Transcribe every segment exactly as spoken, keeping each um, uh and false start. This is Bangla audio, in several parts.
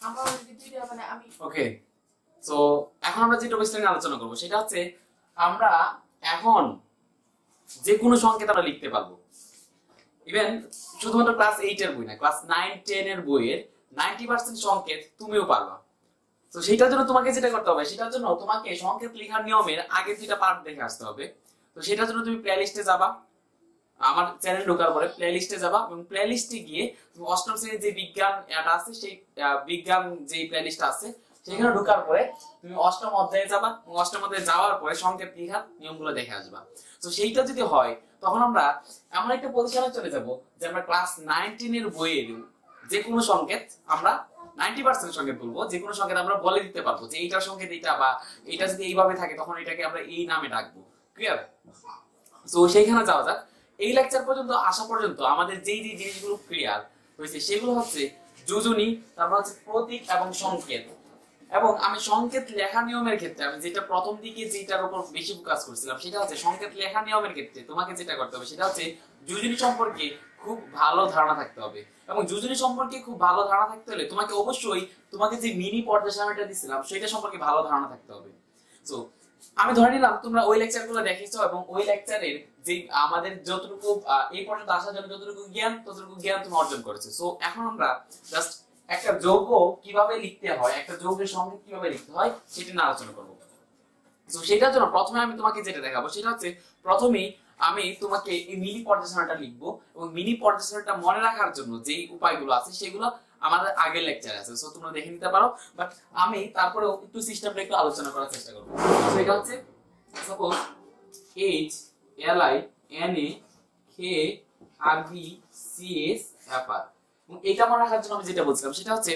আমরা যদি দুইটা মানে আমি ওকে সো এখন আমরা যে টপিকটা নিয়ে আলোচনা করব সেটা হচ্ছে আমরা এখন যে কোনো সংকেত আমরা লিখতে পারবো ইভেন শুধুমাত্র ক্লাস এইট এর বই না ক্লাস নাইন টেন এর বইয়ের নাইনটি পার্সেন্ট সংকেত তুমিও পারবা তো সেটার জন্য তোমাকে যেটা করতে হবে সেটার জন্য তোমাকে সংকেত লেখার নিয়মের আগে দুইটা পার্ট দেখে আসতে হবে তো সেটার জন্য তুমি প্লে লিস্টে যাবা আমার চ্যানেল ঢোকার পরে প্লে লিস্টে যাবা এবং প্লে লিস্টে গিয়ে তুমি অষ্টম শ্রেণীর যে বিজ্ঞান এটা আছে সেই বিজ্ঞান যে প্লে লিস্ট আছে সেখানে ঢোকার পরে তুমি অষ্টম অধ্যায়ে যাবা এবং অষ্টম অধ্যায়ে যাওয়ার পরে সংকেত লেখার নিয়মগুলো দেখে আসবা তো সেইটা যদি হয় তখন আমরা এমন একটা পজিশনে চলে যাব যে আমরা ক্লাস নাইনটিন এর বইয়ের যে কোনো সংকেত আমরা নাইনটি পার্সেন্ট সংকেত বলবো যে কোনো সংকেত আমরা বলে দিতে পারবো যে এইটার সংকেত এইটা বা এটা যদি এইভাবে থাকে তখন এটাকে আমরা এই নামে ডাকবো ক্লিয়ার তো সেইখানে যাওয়া যাক এই লেকচার পর্যন্ত আসা পর্যন্ত আমাদের যেই যে জিনিসগুলো ক্লিয়ার হয়েছে সেগুলো হচ্ছে যোজনী তারপর হচ্ছে প্রতীক এবং সংকেত এবং আমি সংকেত লেখা নিয়মের ক্ষেত্রে আমি যেটা প্রথম দিকে যেটার উপর বেশি ফোকাস করছিলাম সেটা হচ্ছে সংকেত লেখা নিয়মের ক্ষেত্রে তোমাকে যেটা করতে হবে সেটা হচ্ছে যোজনী সম্পর্কে খুব ভালো ধারণা থাকতে হবে এবং যোজনী সম্পর্কে খুব ভালো ধারণা থাকতে হলে তোমাকে অবশ্যই তোমাকে যে মিনি পর্দা সারণীটা দিছিলাম সেটা সম্পর্কে ভালো ধারণা থাকতে হবে সো আমি ধরে নিলাম তোমরা ওই লেকচারগুলো দেখেছো এবং ওই লেকচারের যে আমাদের যতটুকু এই পর্যন্ত আসার জন্য যতটুকু জ্ঞান ততটুকু জ্ঞান তুমি অর্জন করেছো সো এখন আমরা জাস্ট একটা যৌগ কিভাবে লিখতে হয় একটা যৌগের সংকেত কিভাবে লিখতে হয় সেটা নিয়ে আলোচনা করব তো সেটার জন্য প্রথমে আমি তোমাকে যেটা দেখাবো সেটা হচ্ছে প্রথমেই আমি তোমাকে এই মিনি পর্দা সারণীটা লিখবো এবং মিনি পর্দা সারণীটা মনে রাখার জন্য যেই উপায়গুলো আছে সেগুলো আমাদের আগের লেকচারে আছে সো তোমরা দেখে নিতে পারো বাট আমি তারপরে একটু সিস্টেমটা একটু আলোচনা করার চেষ্টা করব সো এটা হচ্ছে suppose H L I N A K R B C S F R এবং এটা মনে রাখার জন্য আমি যেটা বলছিলাম সেটা হচ্ছে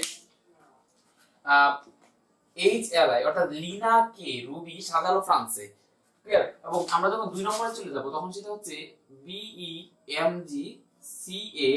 এইচ এল আই অর্থাৎ লিনা কে রুবি সাজালো ফ্রান্সে ক্লিয়ার এবং আমরা যখন দুই নম্বরে চলে যাব তখন সেটা হচ্ছে B E M G C A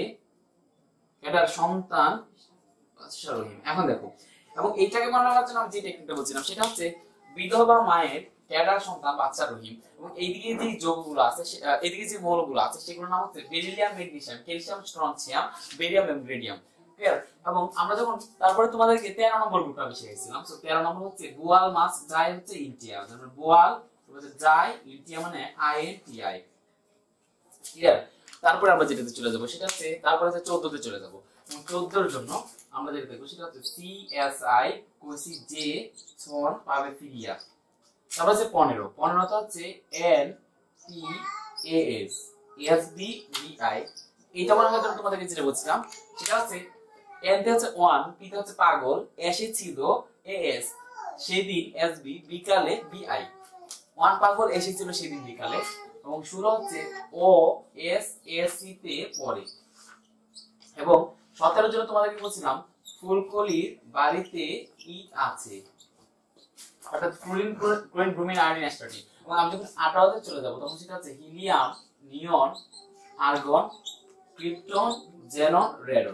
এটার সন্তান আচ্ছা রহিম এখন দেখো এবং এইটাকে মনে রাখার জন্য আমি যে টেকনিকটা বলছিলাম সেটা হচ্ছে বিধবা মায়ের ক্যাডার সন্তান বাচ্চা রহিম এবং এইদিকে যে যৌগগুলো আছে এইদিকে যে মৌলগুলো আছে সেগুলোর নাম হচ্ছে beryllium magnesium calcium strontium barium এবং রেডিয়াম ক্লিয়ার এবং আমরা যখন তারপরে তোমাদেরকে তেরো নম্বর গ্রুপটা শিখিয়েছিলাম সো তেরো নম্বর হচ্ছে বোয়াল মাছ যায় হচ্ছে ইন্টিয়া মানে বোয়াল হচ্ছে যায় ইন্টিয়া মানে I N T I clear তারপরে আমরা যেটাতে চলে যাব সেটা হচ্ছে তারপরে হচ্ছে চৌদ্দ তে চলে যাব এবং চৌদ্দ এর জন্য আমরা যেটা দেখব সেটা হচ্ছে সি এস আই কোসি জে সন পাবে ফিরিয়া তারপর হচ্ছে পনেরো পনেরো টা হচ্ছে N T A S S B B I এটা মনে হয় তোমাদেরকে যেটা বলছিলাম সেটা হচ্ছে এন তে হচ্ছে ওয়ান পি তে হচ্ছে পাগল এসে ছিল এ এস সেদিন এস বি বিকালে বি আই ওয়ান পাগল এসেছিল সেদিন বিকালে এবং শুরু হচ্ছে ও এস এস সি তে পড়ে এবং সতেরো জন্য তোমাদেরকে বলছিলাম ফুলকলির বাড়িতে ইট আছে অর্থাৎ fluorine chlorine bromine iodine astatine এবং আমি যখন আঠারো তে চলে যাব তখন সেটা হচ্ছে helium neon argon krypton xenon radon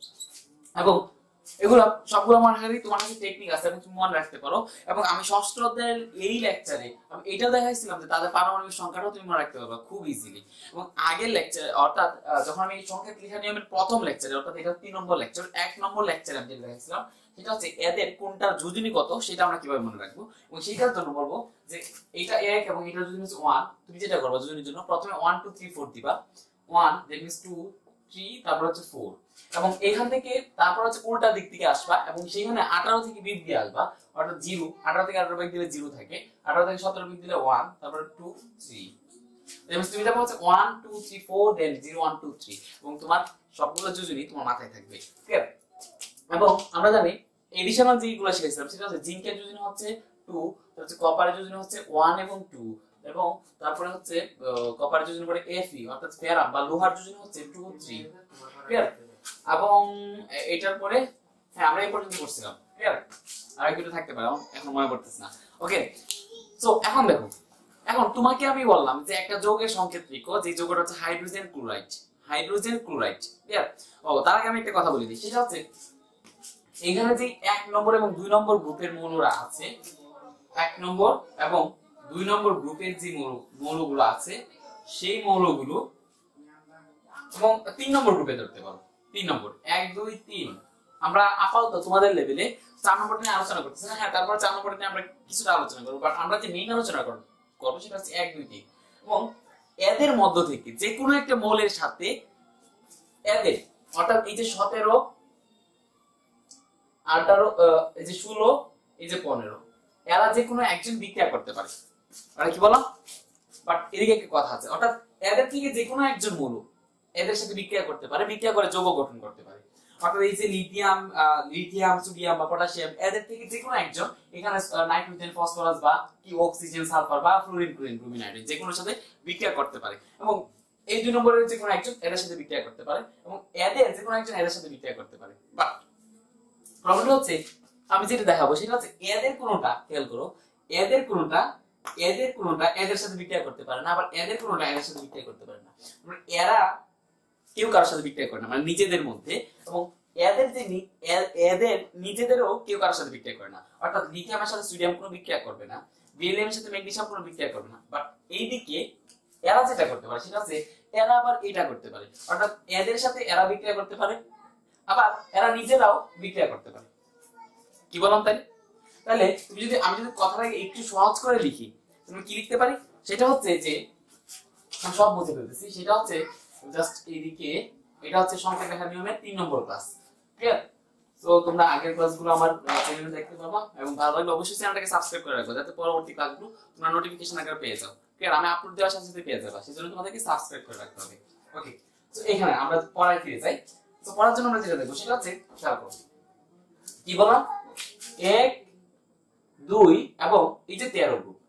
এবং এগুলো সবগুলো মনে রাখারই তোমার কাছে টেকনিক আছে এবং তুমি মনে রাখতে পারো এবং আমি ষষ্ঠ অধ্যায়ের এই লেকচারে আমি এটা দেখাইছিলাম যে তাদের পারমাণবিক সংখ্যাটাও তুমি মনে রাখতে পারবে খুব ইজিলি এবং আগের লেকচারে অর্থাৎ যখন আমি এই সংকেত লেখা নিয়মের প্রথম লেকচারে অর্থাৎ এটা তিন নম্বর লেকচার এক নম্বর লেকচারে আমি যেটা দেখাইছিলাম সেটা হচ্ছে এদের কোনটার যোজনী কত সেটা আমরা কিভাবে মনে রাখবো এবং সেইটার জন্য বলবো যে এটা এক এবং এটার যোজনী হচ্ছে ওয়ান তুমি যেটা করবে যোজনীর জন্য প্রথমে ওয়ান টু থ্রি ফোর দিবা one that means two three তারপর হচ্ছে ফোর এবং এখান থেকে তারপর হচ্ছে উল্টা দিক থেকে আসবা এবং সেইখানে আঠারো থেকে বিগ দিয়ে আসবা অর্থাৎ জিরো আঠারো থেকে আঠারো বিগ দিলে জিরো থাকে আঠারো থেকে সতেরো বিগ দিলে ওয়ান তারপর টু থ্রি তুমি যাবে হচ্ছে one two three four then zero one two three এবং তোমার সবগুলো যোজনী তোমার মাথায় থাকবে ঠিক আছে এবং আমরা জানি এডিশনাল যেগুলো শিখেছিলাম সেটা হচ্ছে জিঙ্কের যোজনী হচ্ছে টু হচ্ছে কপারের যোজনী হচ্ছে ওয়ান এবং টু এবং তারপরে হচ্ছে কপারের যোজনী পরে এফই অর্থাৎ ফেরাম বা লোহার যোজনী হচ্ছে টু থ্রি ক্লিয়ার এবং এটার পরে হ্যাঁ আমরা এই পর্যন্ত করছিলাম ক্লিয়ার আর একটু থাকতে পারে এখন মনে পড়তেছে না ওকে সো এখন দেখো এখন তোমাকে আমি বললাম যে একটা যৌগের সংকেত লিখো যে যৌগটা হচ্ছে hydrogen chloride hydrogen chloride clear ও তার আগে আমি একটা কথা বলে দিই সেটা হচ্ছে এখানে যে এক নম্বর এবং দুই নম্বর গ্রুপের মৌলরা আছে এক নম্বর এবং দুই নম্বর গ্রুপের যে মৌলগুলো আছে সেই মৌলগুলো এবং তিন নম্বর গ্রুপে ধরতে পারো তিন নম্বর এক দুই তিন আমরা আপাতত তোমাদের লেভেলে চার নম্বর নিয়ে আলোচনা করতেছি না। হ্যাঁ, তারপর চার নম্বর নিয়ে আমরা কিছুটা আলোচনা করবো, বাট আমরা যে মেইন আলোচনা করবো করবো সেটা হচ্ছে এক দুই তিন এবং এদের মধ্য থেকে যে কোনো একটা মৌলের সাথে এদের অর্থাৎ এই যে সতেরো আঠারো এই যে ষোলো এই যে পনেরো এরা যে কোনো একজন বিক্রিয়া করতে পারে। আর কি বললাম, বাট এদিকে একটা কথা আছে, অর্থাৎ এদের থেকে যে কোনো একজন মৌল এদের সাথে বিক্রিয়া করতে পারে, বিক্রিয়া করে যৌগ গঠন করতে পারে। অর্থাৎ এই যে লিথিয়াম লিথিয়াম সোডিয়াম বা পটাশিয়াম এদের থেকে যে কোনো একজন এখানে নাইট্রোজেন ফসফরাস বা কি অক্সিজেন সালফার বা ফ্লোরিন ক্লোরিন ব্রোমিন আয়োডিন যে কোনোর সাথে বিক্রিয়া করতে পারে এবং এই দুই নম্বরের যে কোনো একজন এদের সাথে বিক্রিয়া করতে পারে এবং এদের যে কোনো একজন এদের সাথে বিক্রিয়া করতে পারে। বাট প্রবলেম হচ্ছে আমি যেটা দেখাবো সেটা হচ্ছে এদের কোনোটা, খেয়াল করো, এদের কোনোটা এদের কোনোটা এদের সাথে বিক্রিয়া করতে পারে না, আবার এদের কোনোটা এদের সাথে বিক্রিয়া করতে পারে না। মানে এরা কেউ কারোর সাথে বিক্রিয়া করে না, মানে নিজেদের মধ্যে, এবং এদের যে এদের নিজেদেরও কেউ কারোর সাথে বিক্রিয়া করে না। অর্থাৎ লিথিয়ামের সাথে সোডিয়াম কোনো বিক্রিয়া করবে না, বেরিলিয়ামের সাথে ম্যাগনেসিয়াম কোনো বিক্রিয়া করবে না। বাট এইদিকে এরা যেটা করতে পারে সেটা হচ্ছে এরা আবার এটা করতে পারে, অর্থাৎ এদের সাথে এরা বিক্রিয়া করতে পারে, আবার এরা নিজেরাও বিক্রিয়া করতে পারে। কি বললাম তাই? তাহলে তুমি যদি আমি যদি কথাটাকে একটু সহজ করে লিখি তুমি কি লিখতে পারি, সেটা হচ্ছে যে আমি সব বুঝে ফেলতেছি, সেটা হচ্ছে জাস্ট এইদিকে এটা হচ্ছে সংখ্যা লেখার নিয়মের তিন নম্বর ক্লাস। ক্লিয়ার? সো তোমরা আগের ক্লাসগুলো আমার চ্যানেলে দেখতে পাবা এবং ভালো লাগলে অবশ্যই চ্যানেলটাকে সাবস্ক্রাইব করে রাখো যাতে পরবর্তী ক্লাসগুলো তোমরা নোটিফিকেশন আকারে পেয়ে যাও। ক্লিয়ার? আমি আপলোড দেওয়ার সাথে সাথে পেয়ে যাবা, সেজন্য তোমাদেরকে সাবস্ক্রাইব করে রাখতে হবে। ওকে, সো এখানে আমরা পড়ায় ফিরে যাই। সো পড়ার জন্য আমরা যেটা দেখব সেটা হচ্ছে খেয়াল করো কি বললাম, এক দুই এবং এই যে তেরো গ্রুপ,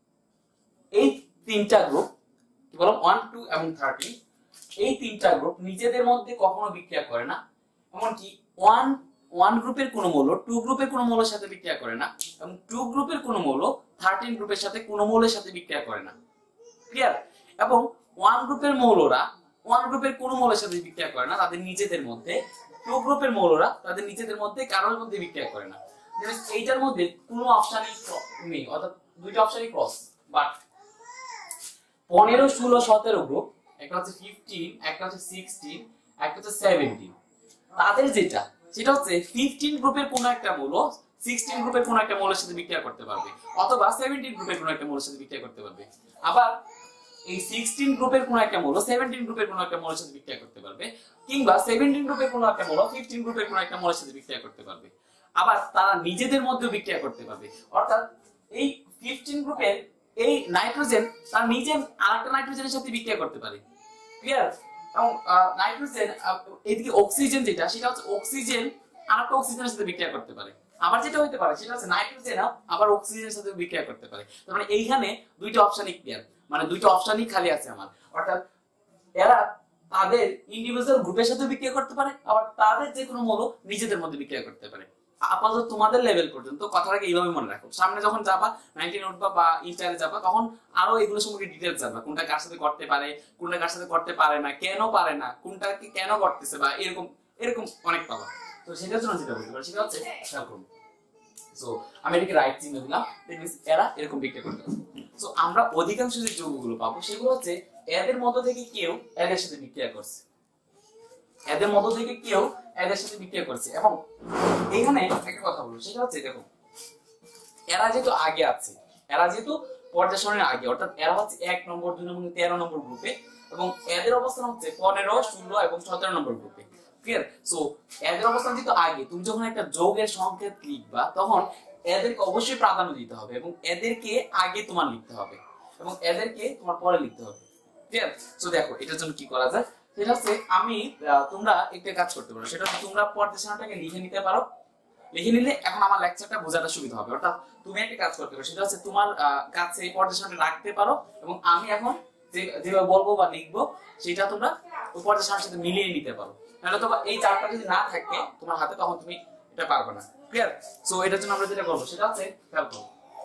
এই তিনটা গ্রুপ কি বললাম ওয়ান টু এবং থার্টিন, এই তিনটা গ্রুপ নিজেদের মধ্যে কখনো বিক্রিয়া করে না। এমনকি ওয়ান ওয়ান গ্রুপের কোনো মৌল টু গ্রুপের কোনো মৌলের সাথে বিক্রিয়া করে না এবং টু গ্রুপের কোনো মৌল থার্টিন গ্রুপের সাথে কোনো মৌলের সাথে বিক্রিয়া করে না। ক্লিয়ার? এবং ওয়ান গ্রুপের মৌলরা ওয়ান গ্রুপের কোনো মৌলের সাথে বিক্রিয়া করে না তাদের নিজেদের মধ্যে, টু গ্রুপের মৌলরা তাদের নিজেদের মধ্যে কারোর মধ্যে বিক্রিয়া করে না। এইটার মধ্যে কোনো অপশনই নেই, অর্থাৎ দুইটা অপশনই ক্রস। বাট পনেরো ষোলো সতেরো গ্রুপ, একটা হচ্ছে ফিফটিন, একটা হচ্ছে সিক্সটিন, একটা হচ্ছে সেভেন্টিন, তাদের যেটা সেটা হচ্ছে ফিফটিন গ্রুপের কোন একটা মৌল সিক্সটিন গ্রুপের কোন একটা মৌলের সাথে বিক্রিয়া করতে পারবে, অথবা সেভেন্টিন গ্রুপের কোন একটা মৌলের সাথে বিক্রিয়া করতে পারবে। আবার এই সিক্সটিন গ্রুপের কোন একটা মৌল সেভেন্টিন গ্রুপের কোন একটা মৌলের সাথে বিক্রিয়া করতে পারবে, কিংবা সেভেন্টিন গ্রুপের কোন একটা মৌল ফিফটিন গ্রুপের কোন একটা মৌলের সাথে বিক্রিয়া করতে পারবে। আবার তারা নিজেদের মধ্যে বিক্রিয়া করতে পারবে, অর্থাৎ এই ফিফটিন গ্রুপের এই নাইট্রোজেন তার নিজে আরেকটা নাইট্রোজেনের সাথে বিক্রিয়া করতে পারে। ক্লিয়ার? এবং নাইট্রোজেন এদিকে অক্সিজেন যেটা সেটা হচ্ছে অক্সিজেন আরেকটা অক্সিজেনের সাথে বিক্রিয়া করতে পারে। আবার যেটা হতে পারে সেটা হচ্ছে নাইট্রোজেন আবার অক্সিজেনের সাথে বিক্রিয়া করতে পারে। তার মানে এইখানে দুইটা অপশনই ক্লিয়ার, মানে দুইটা অপশনই খালি আছে আমার। অর্থাৎ এরা তাদের ইন্ডিভিজুয়াল গ্রুপের সাথে বিক্রিয়া করতে পারে, আবার তাদের যে কোনো মৌল নিজেদের মধ্যে বিক্রিয়া করতে পারে। আপাতত তোমাদের লেভেল পর্যন্ত কথাটাকে এইভাবে মনে রাখো, সামনে যখন যাবা নাইনটিন উঠবা বা ইন্টারে যাবা তখন আরো এগুলো সম্পর্কে ডিটেইলস জানবা, কোনটা কার সাথে করতে পারে, কোনটা কার সাথে করতে পারে না, কেন পারে না, কোনটা কি কেন করতেছে, বা এরকম এরকম অনেক পাবা। তো সেটার জন্য যেটা বলতে পারি সেটা হচ্ছে খেয়াল করুন। সো আমি এটাকে রাইট চিহ্ন দিলাম, দ্যাট মিন্স এরা এরকম বিক্রিয়া করতে পারে। সো আমরা অধিকাংশ যে যৌগগুলো পাবো সেগুলো হচ্ছে এদের মধ্য থেকে কেউ এদের সাথে বিক্রিয়া করছে, এদের মধ্য থেকে কেউ এদের সাথে বিক্রিয়া করছে। এবং এখানে একটা কথা বলবো সেটা হচ্ছে দেখো, এরা যেহেতু আগে আছে, এরা যেহেতু পর্যায় সারণীর আগে, অর্থাৎ এরা হচ্ছে এক নম্বর দুই নম্বর তেরো নম্বর গ্রুপে এবং এদের অবস্থান হচ্ছে পনেরো ষোলো এবং সতেরো নম্বর গ্রুপে। ক্লিয়ার? সো এদের অবস্থান যেহেতু আগে, তুমি যখন একটা যৌগের সংকেত লিখবা তখন এদেরকে অবশ্যই প্রাধান্য দিতে হবে এবং এদেরকে আগে তোমার লিখতে হবে এবং এদেরকে তোমার পরে লিখতে হবে। ক্লিয়ার? সো দেখো এটার জন্য কি করা যায় সেটা হচ্ছে আমি তোমরা একটা কাজ করতে পারো, সেটা হচ্ছে তোমরা পর্যায় সারণীটাকে লিখে নিতে পারো। লিখে নিলে এখন আমার লেকচারটা বোঝাটা সুবিধা হবে। অর্থাৎ তুমি একটা কাজ করতে পারো, সেটা হচ্ছে তোমার কাছে এই পর্যায় সারণীটা রাখতে পারো এবং আমি এখন যে যেভাবে বলবো বা লিখবো সেটা তোমরা ওই পর্যায় সারণীর সাথে মিলিয়ে নিতে পারো। নাহলে তো এই চারটা যদি না থাকে তোমার হাতে তখন তুমি এটা পারবে না। ক্লিয়ার? সো এটার জন্য আমরা যেটা করবো সেটা হচ্ছে খেয়াল করো,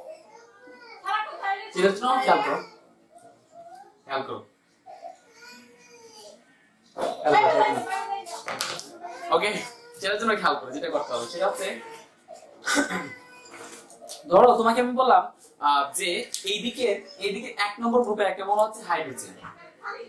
সেটার জন্য খেয়াল করো খেয়াল করো ওকে, সেটার জন্য খেয়াল করো যেটা করতে হবে সেটা হচ্ছে ধরো তোমাকে আমি বললাম যে এইদিকে এইদিকে এক নম্বর গ্রুপে একটা মৌল হচ্ছে হাইড্রোজেন,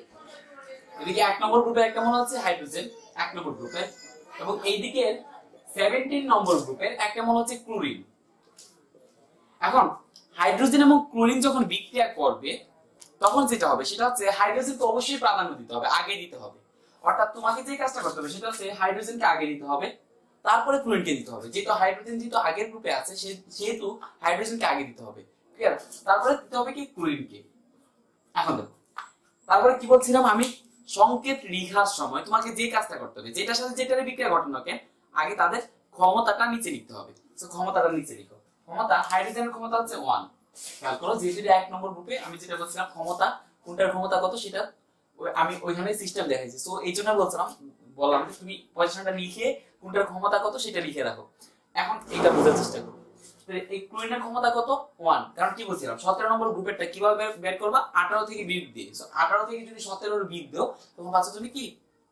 এদিকে এক নম্বর গ্রুপে একটা মৌল হচ্ছে হাইড্রোজেন এক নম্বর গ্রুপে, এবং এইদিকে সতেরো নম্বর গ্রুপের একটা মৌল হচ্ছে ক্লোরিন। এখন হাইড্রোজেন এবং ক্লোরিন যখন বিক্রিয়া করবে তখন যেটা হবে সেটা হচ্ছে হাইড্রোজেন তো অবশ্যই প্রাধান্য দিতে হবে, আগে দিতে হবে। অর্থাৎ তোমাকে যে কাজটা করতে হবে সেটা হচ্ছে হাইড্রোজেনকে আগে দিতে হবে, তারপরে ক্লোরিনকে দিতে হবে। যেহেতু হাইড্রোজেন যেহেতু আগের গ্রুপে আছে সেহেতু হাইড্রোজেনকে আগে দিতে হবে, ক্লিয়ার? তারপরে দিতে হবে কি ক্লোরিনকে। এখন দেখো তারপরে কি বলছিলাম আমি, সংকেত লিখার সময় তোমাকে যে কাজটা করতে হবে, যেটার সাথে যেটার বিক্রিয়া ঘটানো কেন, আগে তাদের ক্ষমতাটা নিচে লিখতে হবে। তো ক্ষমতাটা নিচে লিখো। ক্ষমতা, হাইড্রোজেনের ক্ষমতা হচ্ছে ওয়ান। খেয়াল করো যেহেতু এক নম্বর গ্রুপে আমি যেটা বলছিলাম ক্ষমতা, কোনটার ক্ষমতা কত সেটা আমি ওইখানে সিস্টেম দেখাইছি। সো এই জন্য বলছিলাম বললাম যে তুমি পজিশনটা লিখে কোনটার ক্ষমতা কত সেটা লিখে রাখো। এখন এটা বোঝার চেষ্টা করো, এই ক্লোরিনের ক্ষমতা কত ওয়ান। কারণ কি বলছিলাম সতেরো নম্বর গ্রুপেরটা কিভাবে বের করবা, আঠারো থেকে বিয়োগ দিয়ে। সো আঠারো থেকে যদি সতেরো এর বিয়োগ দাও তখন পাচ্ছ তুমি কি,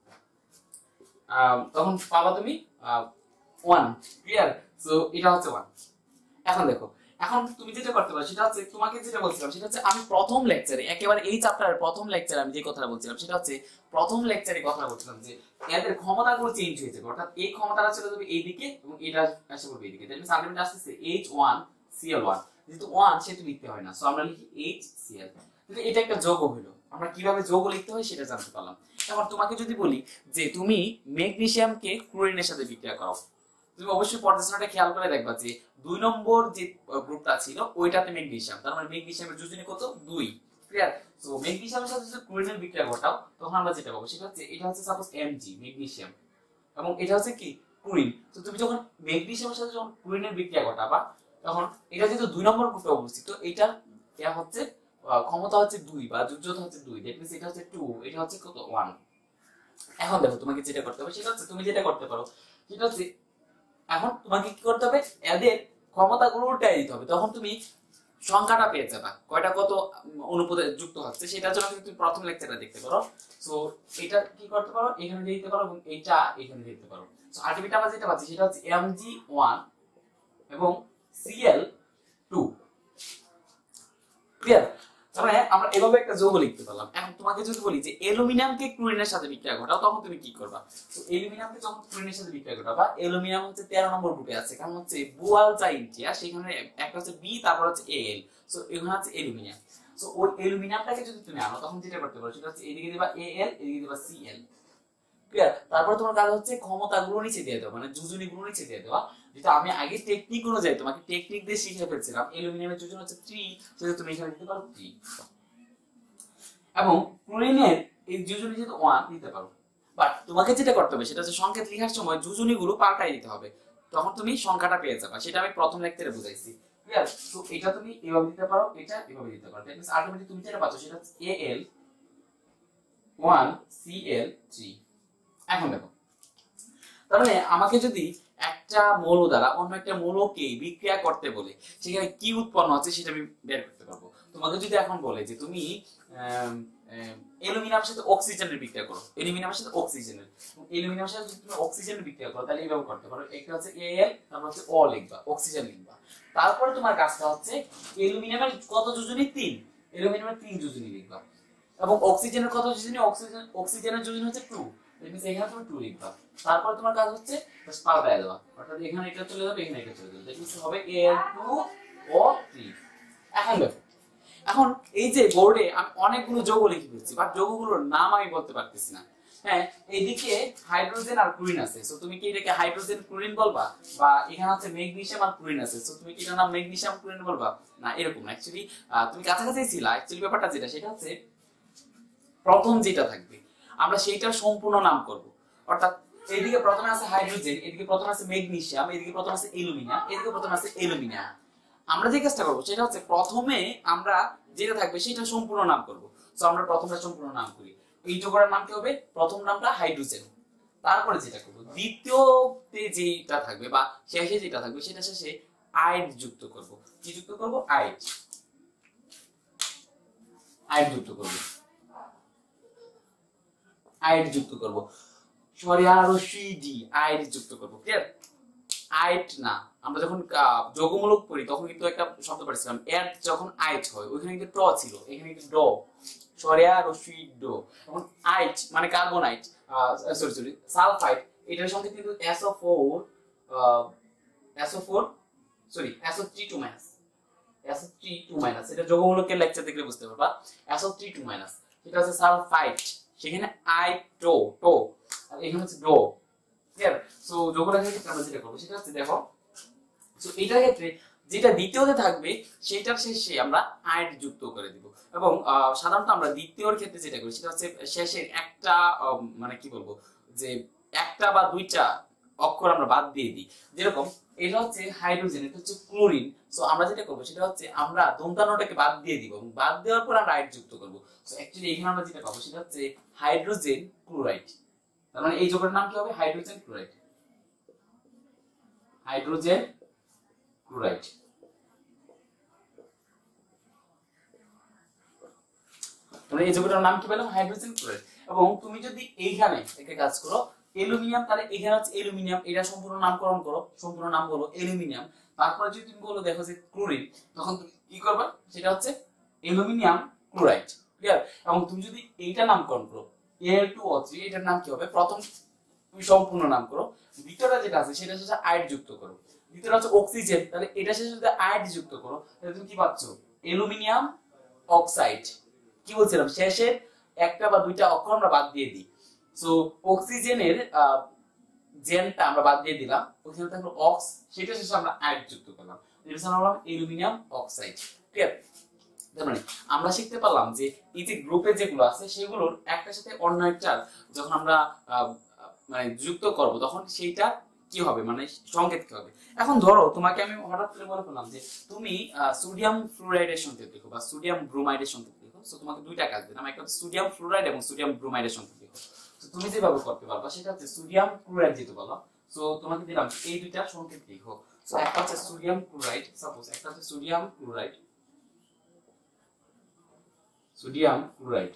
তখন পাবা তুমি ওয়ান, ক্লিয়ার? সো এটা হচ্ছে ওয়ান। এখন দেখো এখন তুমি যেটা করতে পারো সেটা হচ্ছে তোমাকে যেটা বলছিলাম সেটা হচ্ছে আমি প্রথম লেকচারে একেবারে এই চ্যাপ্টারের প্রথম লেকচারে আমি যে কথাটা বলছিলাম সেটা হচ্ছে প্রথম লেকচারে কথা বলছিলাম যে এদের ক্ষমতাগুলো চেঞ্জ হয়ে যাবে। অর্থাৎ এই ক্ষমতাটা চলে যাবে এইদিকে এবং এটা আসে পড়বে এইদিকে। দ্যাট মিন্স আলটিমেটলি আসছে H one C L one. যেহেতু ওয়ান সেটা লিখতে হয় না, সো আমরা লিখি এইচ সি এল। কিন্তু এটা একটা যৌগ হলো, আমরা কিভাবে যৌগ লিখতে হয় সেটা জানতে পারলাম। এখন তোমাকে যদি বলি যে তুমি ম্যাগনেসিয়ামকে ক্লোরিনের সাথে বিক্রিয়া করো, তুমি অবশ্যই পর্যালোচনাটা খেয়াল করে দেখবা যে দুই নম্বর যে গ্রুপটা ছিল ওইটাতে ম্যাগনেসিয়াম, তার মানে ম্যাগনেসিয়ামের যোজনী কত দুই, ক্লিয়ার? সো ম্যাগনেসিয়ামের সাথে যদি ক্লোরিনের বিক্রিয়া ঘটাও তখন আমরা যেটা পাবো সেটা হচ্ছে এটা হচ্ছে সাপোজ Mg ম্যাগনেসিয়াম এবং এটা হচ্ছে কি ক্লোরিন। তো তুমি যখন ম্যাগনেসিয়ামের সাথে যখন ক্লোরিনের বিক্রিয়া ঘটাবা তখন এটা যেহেতু দুই নম্বর গ্রুপে অবস্থিত, এটা এটা হচ্ছে ক্ষমতা হচ্ছে দুই বা যোজ্যতা হচ্ছে দুই, দ্যাট মিন্স এটা হচ্ছে টু, এটা হচ্ছে কত ওয়ান। এখন দেখো তোমাকে যেটা করতে হবে সেটা হচ্ছে তুমি যেটা করতে পারো সেটা হচ্ছে এখন তোমাকে কি করতে হবে, এদের ক্ষমতাগুলো উল্টাই দিতে হবে। তখন তুমি সংখ্যাটা পেয়ে যাবা কয়টা কত অনুপাতে যুক্ত হচ্ছে, সেটার জন্য তুমি প্রথম লেকচারটা দেখতে পারো। সো এটা কি করতে পারো, এখানে দিতে পারো এবং এটা এখানে দিতে পারো। সো আলটিমেটলি আমরা যেটা পাচ্ছি সেটা হচ্ছে এম জি ওয়ান এবং সি এল টু, ক্লিয়ার? তাহলে আমরা এভাবে একটা যৌগ লিখতে পারলাম। এখন তোমাকে যদি বলি যে অ্যালুমিনিয়ামকে ক্লোরিনের সাথে বিক্রিয়া ঘটাও তখন তুমি কি করবা? তো অ্যালুমিনিয়ামকে যখন ক্লোরিনের সাথে বিক্রিয়া ঘটাবা, অ্যালুমিনিয়াম হচ্ছে তেরো নম্বর গ্রুপে আছে, কারণ হচ্ছে বুয়ালজাইনটিয়া, সেখানে একটা হচ্ছে বি তারপর হচ্ছে এল। সো এখানে হচ্ছে অ্যালুমিনিয়াম। সো ওই অ্যালুমিনিয়ামটাকে যদি তুমি আনো তখন যেটা করতে পারো সেটা হচ্ছে এদিকে দিবা এল, এদিকে দিবা সিএল, ক্লিয়ার? তারপর তোমার কাজ হচ্ছে ক্ষমতাগুলো নিচে দিয়ে দেওয়া, মানে যোজনীগুলো নিচে দিয়ে দেওয়া। যেটা আমি আগে টেকনিক অনুযায়ী তোমাকে টেকনিক দিয়ে শিখে ফেলছিলাম। অ্যালুমিনিয়ামের যোজন হচ্ছে তিন, সেটা তুমি এখানে দিতে পারো তিন, এবং ক্লোরিনের এই যোজনী যেহেতু এক দিতে পারো। বাট তোমাকে যেটা করতে হবে সেটা হচ্ছে সংকেত লেখার সময় যোজনীগুলো পাল্টাই দিতে হবে, তখন তুমি সংখ্যাটা পেয়ে যাবে। সেটা আমি প্রথম লেকচারে বুঝাইছি, ক্লিয়ার? সো এটা তুমি এভাবে দিতে পারো, এটা এভাবে দিতে পারো। দ্যাট মিন্স আলটিমেটলি তুমি যেটা পাচ্ছ সেটা হচ্ছে L one C L three. এখন দেখো তাহলে আমাকে যদি একটা মৌল দ্বারা অন্য একটা মৌলকে বিক্রিয়া করতে বলে সেখানে কি উৎপন্ন হচ্ছে সেটা আমি বের করতে পারবো। তোমাকে যদি এখন বলে যে তুমি অ্যালুমিনিয়ামের সাথে অক্সিজেনের বিক্রিয়া করো, অ্যালুমিনিয়ামের সাথে অক্সিজেনের, অ্যালুমিনিয়ামের সাথে যদি তুমি অক্সিজেনের বিক্রিয়া করো তাহলে এইভাবে করতে পারো। একটা হচ্ছে এল, তারপর হচ্ছে ও লিখবা, অক্সিজেন লিখবা। তারপরে তোমার কাজটা হচ্ছে অ্যালুমিনিয়ামের কত যোজনী তিন, অ্যালুমিনিয়ামের তিন যোজনী লিখবা, এবং অক্সিজেনের কত যোজনী, অক্সিজেন অক্সিজেনের যোজনী হচ্ছে টু, এখানে তুমি টু লিখবা। তারপর তোমার কাজ হচ্ছে জাস্ট পাল্টায় দেওয়া, অর্থাৎ এখানে এটা চলে যাবে, এখানে এটা চলে যাবে, দ্যাট মিন্স হবে এল টু ও থ্রি। এখন দেখো এখন এই যে বোর্ডে আমি অনেকগুলো যৌগ লিখে ফেলছি, বাট যৌগগুলোর নাম আমি বলতে পারতেছি না। হ্যাঁ, এইদিকে হাইড্রোজেন আর ক্লোরিন আছে, সো তুমি কি এটাকে হাইড্রোজেন ক্লোরিন বলবা, বা এখানে হচ্ছে ম্যাগনেসিয়াম আর ক্লোরিন আছে, সো তুমি কি এটার নাম ম্যাগনেসিয়াম ক্লোরিন বলবা? না, এরকম না। অ্যাকচুয়ালি তুমি কাছাকাছি ছিলা। অ্যাকচুয়ালি ব্যাপারটা যেটা সেটা হচ্ছে প্রথম যেটা থাকবে আমরা সেইটার সম্পূর্ণ নাম করব। অর্থাৎ এইদিকে প্রথমে আছে হাইড্রোজেন, এদিকে প্রথমে আছে ম্যাগনেসিয়াম, এদিকে প্রথমে আছে অ্যালুমিনিয়াম, এদিকে প্রথমে আছে অ্যালুমিনিয়াম। আমরা যে কাজটা করব সেটা হচ্ছে প্রথমে আমরা যেটা থাকবে সেটা সম্পূর্ণ নাম করব। সো আমরা প্রথমটা সম্পূর্ণ নাম করি। এই যৌগটার নাম কি হবে? প্রথম নামটা হাইড্রোজেন। তারপরে যেটা করব দ্বিতীয়তে যেটা থাকবে বা শেষে যেটা থাকবে সেটা শেষে আইড যুক্ত করব। কি যুক্ত করব? আইড, আইড যুক্ত করব, আইড যুক্ত করব। সরি আর রশ্মি ডি, আইড যুক্ত করব, ক্লিয়ার? আইট না, আমরা যখন যৌগমূলক পড়ি তখন কিন্তু একটা শব্দ পড়েছিলাম এর যখন আইট হয় ওইখানে কিন্তু ট ছিল, এখানে কিন্তু ড, সরিয়া রশ্মি ড। এখন আইট মানে কার্বনাইট, সরি সরি সালফাইড, এটার সঙ্গে কিন্তু S O four S O four sorry S O three two minus S O three two minus, এটা যৌগমূলকের লেকচার দেখলে বুঝতে পারবা। S O three two minus সেটা হচ্ছে সালফাইড, সেখানে আই টো টো আর এখানে হচ্ছে ডো। ক্লিয়ার? সো যৌগটাকে আমরা যেটা করব সেটা হচ্ছে দেখো, সো এইটার ক্ষেত্রে যেটা দ্বিতীয়তে থাকবে সেটার শেষে আমরা আইড যুক্ত করে দিব। এবং সাধারণত আমরা দ্বিতীয়র ক্ষেত্রে যেটা করি সেটা হচ্ছে শেষের একটা মানে কি বলবো যে একটা বা দুইটা অক্ষর আমরা বাদ দিয়ে দিই। যেরকম এটা হচ্ছে হাইড্রোজেন, এটা হচ্ছে ক্লোরিন। সো আমরা যেটা করব সেটা হচ্ছে আমরা দন্তানোটাকে বাদ দিয়ে দিব এবং বাদ দেওয়ার পর আমরা আইড যুক্ত করব। সো অ্যাকচুয়ালি এখানে আমরা যেটা পাবো সেটা হচ্ছে হাইড্রোজেন ক্লোরাইড। তার মানে এই যৌগের নাম কি হবে? Hydrogen chloride. Hydrogen chloride. তাহলে এই যৌগটার নাম কি বললাম? Hydrogen chloride. এবং তুমি যদি এইখানে একটা কাজ করো অ্যালুমিনিয়াম, তাহলে এখানে হচ্ছে অ্যালুমিনিয়াম, এটা সম্পূর্ণ নামকরণ করো, সম্পূর্ণ নাম বলো অ্যালুমিনিয়াম। তারপরে যদি তুমি বলো দেখো যে ক্লোরিন, তখন তুমি কি করবে? সেটা হচ্ছে অ্যালুমিনিয়াম ক্লোরাইড। ক্লিয়ার? এবং তুমি যদি এইটা নামকরণ করো এল টু ও থ্রি, এটার নাম কি হবে? প্রথম তুমি সম্পূর্ণ নাম করো, দ্বিতীয়টা যেটা আছে সেটা শেষে আইড যুক্ত করো, দ্বিতীয়টা হচ্ছে অক্সিজেন, তাহলে এটা শেষে যদি আইড যুক্ত করো তাহলে তুমি কি পাচ্ছ? Aluminium oxide. কি বলছিলাম? শেষের একটা বা দুইটা অক্ষর আমরা বাদ দিয়ে দিই। সো অক্সিজেনের জেনটা আমরা বাদ দিয়ে দিলাম, ওখানে থাকলো অক্স, সেটা শেষে আমরা আইড যুক্ত করলাম, এটা হচ্ছে আমরা অ্যালুমিনিয়াম অক্সাইড। ক্লিয়ার? তার মানে আমরা শিখতে পারলাম যে এই যে গ্রুপে যেগুলো আছে সেগুলোর একটার সাথে অন্য একটার যখন আমরা মানে যুক্ত করব তখন সেইটা কি হবে, মানে সংকেত কি হবে। এখন ধরো তোমাকে আমি হঠাৎ করে বলে ফেললাম যে তুমি সোডিয়াম ফ্লোরাইডের সংকেত লিখো বা সোডিয়াম ব্রোমাইডের সংকেত লিখো। সো তোমাকে দুইটা কাজ দিলাম, একটা হচ্ছে সোডিয়াম ফ্লোরাইড এবং সোডিয়াম ব্রোমাইডের সংকেত লিখো। তো তুমি যেভাবে করতে পারবা সেটা হচ্ছে সোডিয়াম ক্লোরাইড যেটা বলো, সো তোমাকে দিলাম এই দুইটা সংকেত লিখো। সো একটা হচ্ছে সোডিয়াম ক্লোরাইড, সাপোজ একটা হচ্ছে সোডিয়াম ক্লোরাইড, সোডিয়াম ক্লোরাইড,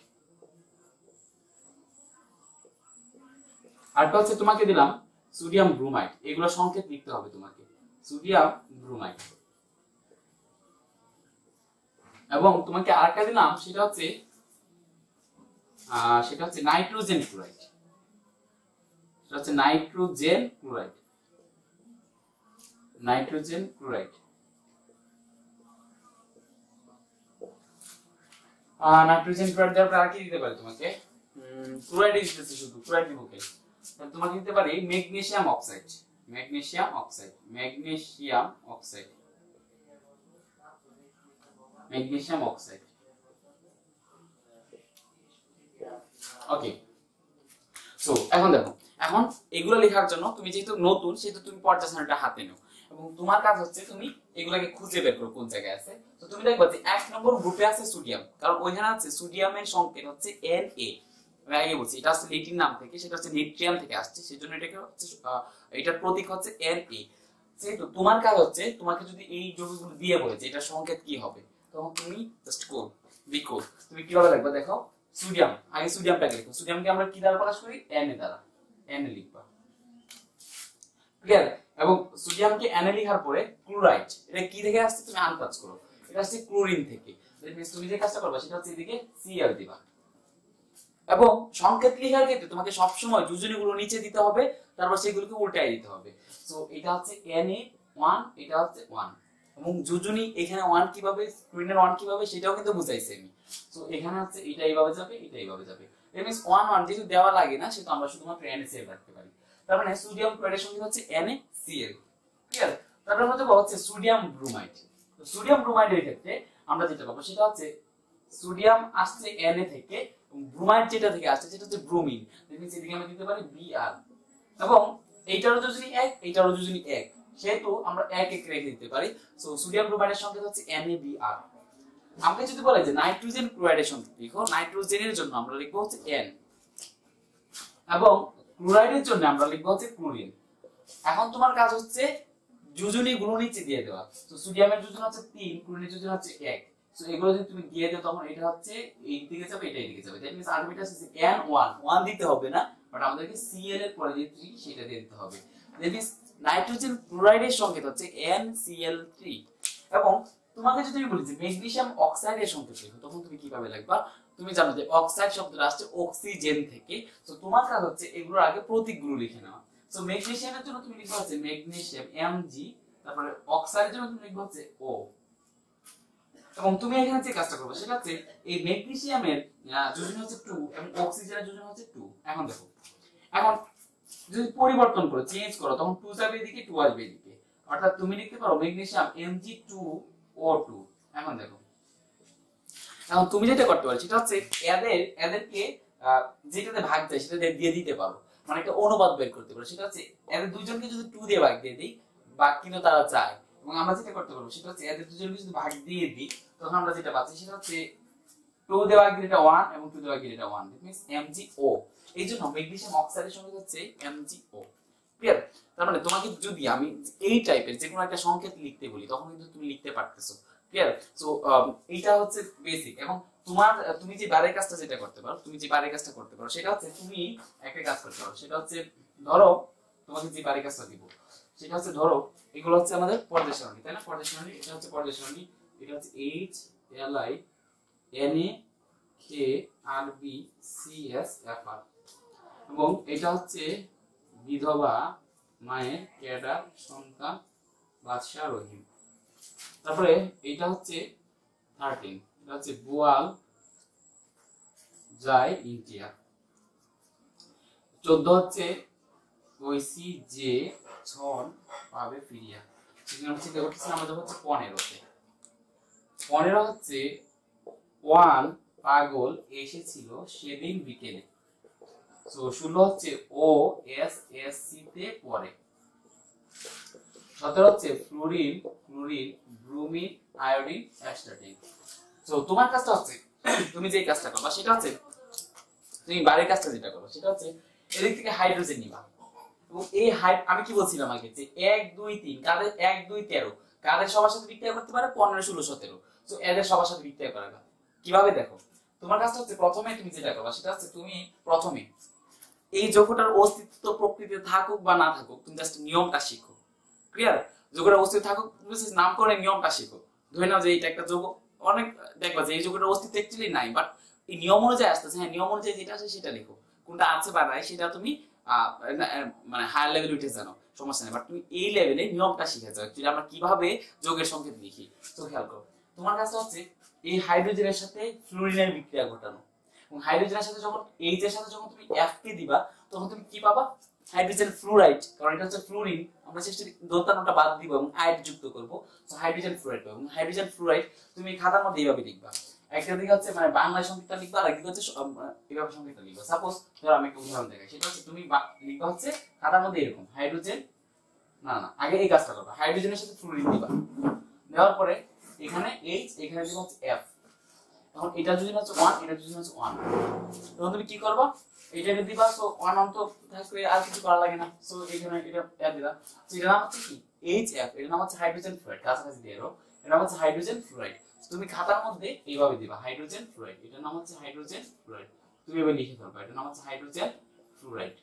আরটা হচ্ছে তোমাকে দিলাম সোডিয়াম ব্রোমাইড। এগুলো সংকেত লিখতে হবে তোমাকে, সোডিয়াম ব্রোমাইড। এবং তোমাকে আরেকটা দিলাম সেটা হচ্ছে সেটা হচ্ছে নাইট্রোজেন ক্লোরাইড, সেটা হচ্ছে nitrogen chloride, nitrogen chloride. Nitrogen chloride দেওয়ার পর আর কি দিতে পারে তোমাকে? ক্লোরাইড দিতেছে, শুধু ক্লোরাইড দিব কে? তাহলে তোমাকে দিতে পারি magnesium oxide, magnesium oxide, magnesium oxide, magnesium oxide. Okay, so এখন দেখো, এখন এগুলো লেখার জন্য তুমি যেহেতু নতুন সেহেতু তুমি পর্যালোচনাটা হাতে নাও এবং তোমার কাজ হচ্ছে তুমি এগুলোকে খুঁজে বের করো কোন জায়গায় আছে। তো তুমি দেখবা যে এক নম্বর গ্রুপে আছে সোডিয়াম, কারণ ওইখানে আছে সোডিয়ামের সংকেত হচ্ছে এন এ। আমি আগে বলছি এটা হচ্ছে ল্যাটিন নাম থেকে, সেটা হচ্ছে নেট্রিয়াম থেকে আসছে, সেজন্য এটাকে হচ্ছে এটার প্রতীক হচ্ছে এন এ। সেহেতু তোমার কাজ হচ্ছে তোমাকে যদি এই যৌগগুলো দিয়ে বলে যে এটা সংকেত কি হবে, তখন তুমি জাস্ট কোড লিখো। তুমি কিভাবে লিখবা দেখো, সোডিয়াম, আগে সোডিয়ামটাকে লিখো, সোডিয়ামকে আমরা কি দ্বারা প্রকাশ করি? এন এ দ্বারা, এন এ লিখবা। ক্লিয়ার? এবং সোডিয়ামকে এন এ লেখার পরে ক্লোরাইড, এটা কি থেকে আসছে তুমি আন্দাজ করো, এটা আসছে ক্লোরিন থেকে। তুমি যে কাজটা করবা সেটা হচ্ছে এদিকে সিএল দিবা। এবং সংকেত লেখার ক্ষেত্রে তোমাকে সব সময় যোজনীগুলো নিচে দিতে হবে, তারপর সেগুলোকে উল্টাই দিতে হবে। সো এটা হচ্ছে এন এ ওয়ান, এটা হচ্ছে ওয়ান, এবং যোজনী এখানে ওয়ান কিভাবে, স্ক্রিনের ওয়ান কিভাবে সেটাও কিন্তু বুঝাইছি আমি। সো এখানে হচ্ছে এটা এইভাবে যাবে, এটা এইভাবে যাবে। দ্যাট মিন্স ওয়ান ওয়ান যেহেতু দেওয়া লাগে না সেহেতু আমরা শুধুমাত্র এন এ সেভ রাখতে পারি। তার মানে সোডিয়াম ক্লোরাইডের সংকেত হচ্ছে N A C L. Clear? তারপর আমরা যাবো হচ্ছে সোডিয়াম ব্রোমাইড। তো সোডিয়াম ব্রোমাইডের ক্ষেত্রে আমরা যেটা পাবো সেটা হচ্ছে সোডিয়াম আসছে এন এ থেকে, ব্রোমাইড যেটা থেকে আসছে সেটা হচ্ছে ব্রোমিন। দ্যাট মিন্স এদিকে আমরা দিতে পারি বি আর। এবং এইটারও যোজনী এক, এইটারও যোজনী এক, সেহেতু আমরা এক এক রেখে দিতে পারি। সো সোডিয়াম ব্রোমাইডের সংকেত হচ্ছে এন এ বি আর। আমাকে যদি বলে যে নাইট্রোজেন ক্লোরাইডের সংকেত লিখো, নাইট্রোজেনের জন্য আমরা লিখবো হচ্ছে এন, এবং ক্লোরাইডের জন্য আমরা লিখবো হচ্ছে ক্লোরিন। এখন তোমার কাজ হচ্ছে যোজনী গুলো নিচে দিয়ে দেওয়া। তো সোডিয়ামের যোজন হচ্ছে তিন, ক্লোরিনের যোজন হচ্ছে এক। সো এগুলো যদি তুমি দিয়ে দাও তখন এটা হচ্ছে এই দিকে যাবে, এটা এই দিকে যাবে। দ্যাট মিন্স আলটিমেটলি হচ্ছে এন ওয়ান, ওয়ান দিতে হবে না, বাট আমাদেরকে সিএল এর পরে যে থ্রি সেটা দিয়ে দিতে হবে। দ্যাট মিন্স নাইট্রোজেন ক্লোরাইডের সংকেত হচ্ছে এন সি এল থ্রি। এবং তোমাকে যদি আমি বলি যে ম্যাগনেসিয়াম অক্সাইডের সংকেত লিখো, তখন তুমি কিভাবে লিখবা? তুমি জানো যে অক্সাইড শব্দটা আসছে অক্সিজেন থেকে। তো তোমার কাজ হচ্ছে এগুলোর আগে প্রতীকগুলো লিখে নেওয়া। সো ম্যাগনেসিয়ামের জন্য তুমি লিখবা হচ্ছে ম্যাগনেসিয়াম Mg, তারপরে অক্সাইডের জন্য তুমি লিখবা হচ্ছে O। এবং তুমি এখানে যে কাজটা করবে সেটা হচ্ছে এই ম্যাগনেসিয়ামের যোজন হচ্ছে টু এবং অক্সিজেনের যোজন হচ্ছে টু। এখন দেখো, এখন যদি পরিবর্তন করো, চেঞ্জ করো, তখন টু যাবে এদিকে, টু আসবে এদিকে। অর্থাৎ তুমি লিখতে পারো magnesium M G two O two. এখন দেখো, এখন তুমি যেটা করতে পারো সেটা হচ্ছে এদের এদেরকে যেটাতে ভাগ যায় সেটা দিয়ে দিতে পারো, মানে একটা অনুপাত বের করতে পারো। সেটা হচ্ছে এদের দুইজনকে যদি টু দিয়ে ভাগ দিয়ে দিই, ভাগ কিন্তু তারা চায়, এবং আমরা যেটা করতে পারবো সেটা হচ্ছে এদের দুইজনকে যদি ভাগ দিয়ে দিই, তখন আমরা যেটা পাচ্ছি সেটা হচ্ছে টু দিয়ে ভাগ দিলে এটা ওয়ান এবং টু দিয়ে ভাগ দিলে এটা ওয়ান। That means এমজিও। এই জন্য ম্যাগনেসিয়াম অক্সাইডের সঙ্গে হচ্ছে এমজিও। ক্লিয়ার? তার মানে তোমাকে যদি আমি এই টাইপের যে কোনো একটা সংকেত লিখতে বলি, তখন কিন্তু তুমি লিখতে পারতেছো। ক্লিয়ার? সো এইটা হচ্ছে বেসিক। এবং তোমার তুমি যে বারের কাজটা যেটা করতে পারো, তুমি যে বারের কাজটা করতে পারো সেটা হচ্ছে তুমি একটা কাজ করতে পারো। সেটা হচ্ছে ধরো তোমাকে যে বারের কাজটা দিব সেটা হচ্ছে, ধরো এগুলো হচ্ছে আমাদের পর্যায় সারণী, তাই না? পর্যায় সারণী, এটা হচ্ছে পর্যায় সারণী। এটা হচ্ছে H L I N A K R B C S F R, এবং এটা হচ্ছে বিধবা মায়ের ক্যাডার সন্তান বাদশা রহিম। তারপরে এটা হচ্ছে থার্টিন, এটা হচ্ছে বুয়াল যায় ইন্ডিয়া। চোদ্দ হচ্ছে ঐসি যে ছন পাবে ফিরিয়া। সেখানে হচ্ছে দেখতেছি আমাদের হচ্ছে পনেরোতে। পনেরো হচ্ছে ওয়ান পাগল এসেছিল সেদিন বিকেলে। সো ষোলো হচ্ছে ও এস এস সি তে পড়ে। সতেরো হচ্ছে fluorine fluorine bromine iodine astatine. So তোমার কাজটা হচ্ছে, তুমি যে কাজটা করবা সেটা হচ্ছে, তুমি বাড়ির কাজটা যেটা করো সেটা হচ্ছে এদিক থেকে হাইড্রোজেন নিবা। এবং এই হাইড আমি কি বলছিলাম আগে যে এক দুই তিন কাদের এক দুই তেরো কাদের সবার সাথে বিক্রিয়া করতে পারে, পনেরো ষোলো সতেরো। সো এদের সবার সাথে বিক্রিয়া করা যায় কিভাবে দেখো। তোমার কাজটা হচ্ছে প্রথমে তুমি যেটা করবা সেটা হচ্ছে তুমি প্রথমে এই যৌগটার অস্তিত্ব প্রকৃতিতে থাকুক বা না থাকুক, তুমি জাস্ট নিয়মটা শিখো। ক্লিয়ার? যৌগটার অস্তিত্ব থাকুক নাম করে নিয়মটা শিখো। ধরে নাও যে এটা একটা যৌগ, অনেক দেখবা যে এই যৌগটার অস্তিত্ব অ্যাকচুয়ালি নাই, বাট এই নিয়ম অনুযায়ী আসতেছে। হ্যাঁ, নিয়ম অনুযায়ী যেটা আছে সেটা লিখো, কোনটা আছে বা নাই সেটা তুমি মানে হায়ার লেভেলে উঠে জানো, সমস্যা নেই। বাট তুমি এই লেভেলে নিয়মটা শিখে যাও অ্যাকচুয়ালি আমরা কিভাবে যৌগের সংকেত লিখি। তো খেয়াল করো, তোমার কাছে হচ্ছে এই হাইড্রোজেনের সাথে ফ্লোরিনের বিক্রিয়া ঘটানো, এবং হাইড্রোজেনের সাথে যখন এইচ এর সাথে যখন তুমি এফ কে দিবা, তখন তুমি কি পাবা? Hydrogen fluoride. কারণ এটা হচ্ছে ফ্লোরিন, আমরা চেষ্টা দন্তানোটা বাদ দিব এবং আয়ড যুক্ত করব। সো হাইড্রোজেন ফ্লোরাইড পাবো। এবং হাইড্রোজেন ফ্লোরাইড তুমি খাতার মধ্যে এইভাবে লিখবা। একটা দিকে হচ্ছে মানে বাংলা সংকেতটা লিখবা, আর একদিকে হচ্ছে এইভাবে সংকেতটা লিখবা। সাপোজ ধরো আমি একটা উদাহরণ দেখাই, সেটা হচ্ছে তুমি লিখবা হচ্ছে খাতার মধ্যে এরকম হাইড্রোজেন, না না আগে এই কাজটা করবা, হাইড্রোজেনের সাথে ফ্লোরিন দিবা। দেওয়ার পরে এখানে এইচ, এখানে দিবা হচ্ছে এফ। এখন এটা যদি হচ্ছে ওয়ান, এটা যদি হচ্ছে ওয়ান, তখন তুমি কি করবা? এটাকে দিবা। সো ওয়ান অন তো থাকবে, আর কিছু করা লাগে না। সো এখানে এটা অ্যাড দিবা। সো এটা নাম হচ্ছে কি? H F. এর নাম হচ্ছে হাইড্রোজেন ফ্লোরাইড। কাছাকাছি দিয়ে এরো, এর নাম হচ্ছে হাইড্রোজেন ফ্লোরাইড। তুমি খাতার মধ্যে এইভাবে দিবা হাইড্রোজেন ফ্লোরাইড। এটার নাম হচ্ছে হাইড্রোজেন ফ্লোরাইড। তুমি এভাবে লিখে ফেলবা, এটার নাম হচ্ছে হাইড্রোজেন ফ্লোরাইড।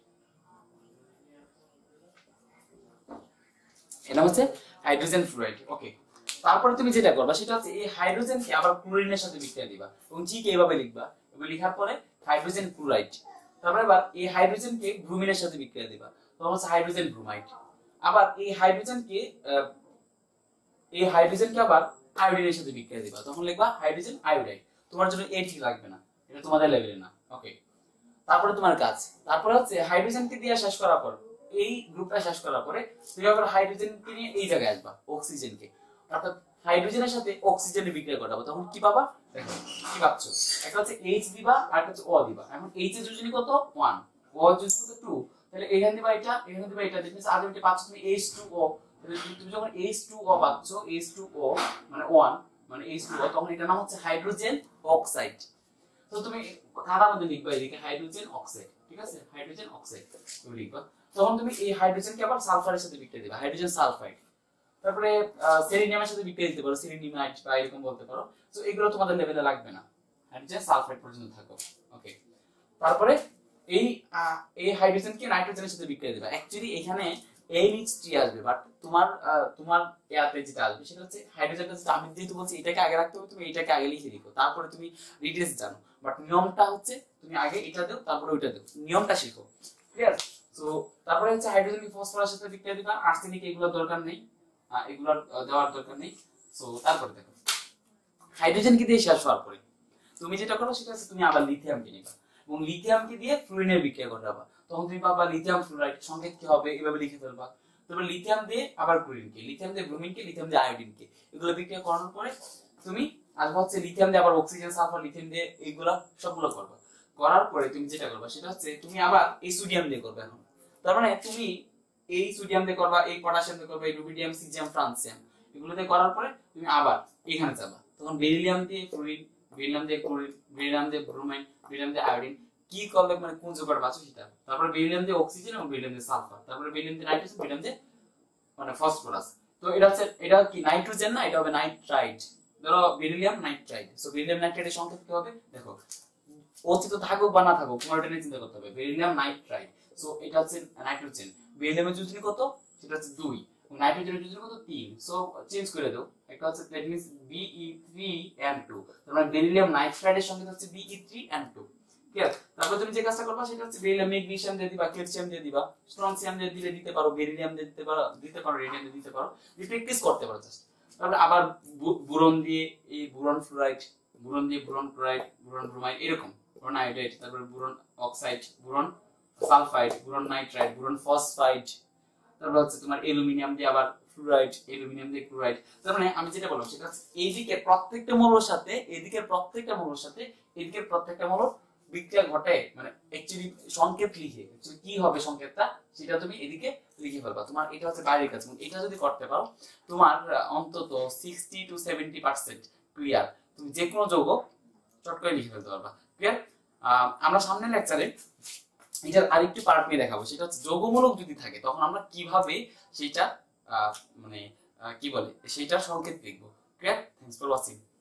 এর নাম হচ্ছে হাইড্রোজেন ফ্লোরাইড। ওকে, তারপরে তুমি যেটা করবা সেটা হচ্ছে এই হাইড্রোজেনকে আবার ক্লোরিনের সাথে বিক্রিয়া দিবা, এবং ঠিক এইভাবে লিখবা। এভাবে লেখার পরে হাইড্রোজেন ক্লোরাইড। তারপরে আবার এই হাইড্রোজেনকে ব্রোমিনের সাথে বিক্রিয়া দিবা, তখন হচ্ছে হাইড্রোজেন ব্রোমাইড। আবার এই হাইড্রোজেনকে এই হাইড্রোজেনকে আবার আয়োডিনের সাথে বিক্রিয়া দিবা, তখন লিখবা হাইড্রোজেন আয়োডাইড। তোমার জন্য এই ঠিক লাগবে না, এটা তোমাদের লেভেলে না। ওকে, তারপরে তোমার কাজ, তারপরে হচ্ছে হাইড্রোজেনকে দিয়ে শেষ করার পর, এই গ্রুপটা শেষ করার পরে তুমি আবার হাইড্রোজেনকে নিয়ে এই জায়গায় আসবা, অক্সিজেনকে। অর্থাৎ হাইড্রোজেনের সাথে অক্সিজেনের বিক্রিয়া ঘটাবো, তখন কি পাবা? দেখো কি পাচ্ছ, একটা হচ্ছে এইচ দিবা আর একটা হচ্ছে ও দিবা। এখন এইচ এর যোজনী কত? ওয়ান, ও এর যোজনী কত? টু। তাহলে এখানে দিবা এটা, এখানে দিবা এটা। দেখো আলটিমেটলি পাচ্ছ তুমি এইচ টু ও। তাহলে তুমি যখন এইচ টু ও পাচ্ছ, এইচ টু ও মানে ওয়ান, মানে এইচ টু ও, তখন এটার নাম হচ্ছে হাইড্রোজেন অক্সাইড। তো তুমি খাতার মধ্যে লিখবা এদিকে হাইড্রোজেন অক্সাইড। ঠিক আছে, হাইড্রোজেন অক্সাইড তুমি লিখবা। তখন তুমি এই হাইড্রোজেনকে আবার সালফারের সাথে বিক্রিয়া দিবা, হাইড্রোজেন সালফাইড। তারপরে সেলেনিয়ামের সাথে বিক্রিয়া দিতে পারো, সেলেনিয়ামাইড বা এরকম বলতে পারো। সো এগুলো তোমাদের লেভেলে লাগবে না, হাইড্রোজেন সালফাইড পর্যন্ত থাকো। ওকে, তারপরে এই এই হাইড্রোজেনকে নাইট্রোজেনের সাথে বিক্রিয়া দিবা। অ্যাকচুয়ালি এখানে এই নিচটি আসবে, বাট তোমার তোমার এয়াতে যেটা আসবে সেটা হচ্ছে হাইড্রোজেনটা। যেটা আমি যেহেতু বলছি এটাকে আগে রাখতে হবে, তুমি এটাকে আগে লিখে দিও, তারপরে তুমি ডিটেইলস জানো। বাট নিয়মটা হচ্ছে তুমি আগে এটা দাও, তারপরে ওইটা দাও, নিয়মটা শিখো। ক্লিয়ার? সো তারপরে হচ্ছে হাইড্রোজেন ফসফরাসের সাথে বিক্রিয়া দিবা, আর্সেনিক এগুলো দরকার নেই, এগুলো দেওয়ার দরকার নেই। সো তারপরে দেখো হাইড্রোজেন কি দিয়ে শেষ হওয়ার পরে তুমি যেটা করো সেটা হচ্ছে তুমি আবার লিথিয়ামকে নিবা এবং লিথিয়ামকে দিয়ে ফ্লুরিনের বিক্রিয়া করাবা, তখন তুমি পাবা লিথিয়াম ফ্লুরাইড, সংকেত কি হবে এভাবে লিখে ফেলবা। তারপর লিথিয়াম দিয়ে আবার ক্লোরিনকে, লিথিয়াম দিয়ে ব্রোমিনকে, লিথিয়াম দিয়ে আয়োডিনকে, এগুলো বিক্রিয়া করানোর পরে তুমি আসবে হচ্ছে লিথিয়াম দিয়ে আবার অক্সিজেন, সালফার, লিথিয়াম দিয়ে এইগুলা সবগুলো করবা। করার পরে তুমি যেটা করবা সেটা হচ্ছে তুমি আবার এই সোডিয়াম দিয়ে করবে। এখন তার মানে তুমি এই সোডিয়াম দিয়ে করবা, এই পটাশিয়াম দিয়ে করবা, এই রুবিডিয়াম, সিজিয়াম, ফ্রান্সিয়াম এগুলো দিয়ে করার পরে তুমি আবার এখানে যাবা, তখন বেরিলিয়াম দিয়ে ফ্লুরিন, বেরিলিয়াম দিয়ে ক্লোরিন, বেরিলিয়াম দিয়ে ব্রোমাইন, বেরিলিয়াম দিয়ে আয়োডিন কি করলে মানে কোন যোগটা বাঁচো সেটা। তারপরে বেরিলিয়াম দিয়ে অক্সিজেন এবং বেরিলিয়াম দিয়ে সালফার, তারপরে বেরিলিয়াম দিয়ে নাইট্রোজেন, বেরিলিয়াম দিয়ে মানে ফসফরাস। তো এটা হচ্ছে এটা কি নাইট্রোজেন না, এটা হবে নাইট্রাইট। ধরো বেরিলিয়াম নাইট্রাইট, সো বেরিলিয়াম নাইট্রাইটের সংকেত কি হবে দেখো, অচিত থাকুক বা না থাকুক তোমার এটা নিয়ে চিন্তা করতে হবে। বেরিলিয়াম নাইট্রাইট, সো এটা হচ্ছে নাইট্রোজেন, বেরিলিয়ামের যোজনী কত সেটা হচ্ছে দুই, নাইট্রোজেনের যোজনী কত তিন, সো চেঞ্জ করে দাও, একটা হচ্ছে that means B E three N two, তার মানে বেরিলিয়াম নাইট্রাইটের সংকেত হচ্ছে B E three N two. Clear? তারপর তুমি যে কাজটা করবা সেটা হচ্ছে বেরিলিয়াম ম্যাগনেসিয়াম দিয়ে দিবা, ক্যালসিয়াম দিয়ে দিবা, স্ট্রনসিয়াম দিয়ে দিলে দিতে পারো, বেরিলিয়াম দিয়ে দিতে পারো, দিতে পারো রেডিয়াম দিয়ে দিতে পারো, যে প্র্যাকটিস করতে পারো জাস্ট। তারপরে আবার বোরন দিয়ে এই বোরন ফ্লোরাইড, বোরন দিয়ে বোরন ক্লোরাইড, বোরন ব্রোমাইড এরকম, বোরন আয়োডাইড, তারপরে boron oxide, boron sulphide, boron nitride, boron phosphide, তারপর হচ্ছে তোমার অ্যালুমিনিয়াম দিয়ে আবার ফ্লুরাইড, অ্যালুমিনিয়াম দিয়ে ক্লোরাইড। তার মানে আমি যেটা বললাম সেটা হচ্ছে এইদিকে প্রত্যেকটা মৌলের সাথে এদিকে প্রত্যেকটা মৌলের সাথে এদিকে প্রত্যেকটা মৌল বিক্রিয়া ঘটে, মানে অ্যাকচুয়ালি সংকেত লিখে অ্যাকচুয়ালি কি হবে সংকেতটা সেটা তুমি এদিকে লিখে ফেলবা। তোমার এটা হচ্ছে বাইরের কাজ, এটা যদি করতে পারো তোমার অন্তত sixty to seventy percent clear, তুমি যে কোনো যৌগ চট করে লিখে ফেলতে পারবা। ক্লিয়ার? আমরা সামনের লেকচারে এটার আরেকটু পার্ট নিয়ে দেখাবো, সেটা হচ্ছে যৌগমূলক যদি থাকে তখন আমরা কিভাবে সেটা মানে কি বলে সেটার সংকেত লিখবো। ক্লিয়ার? Thanks for watching.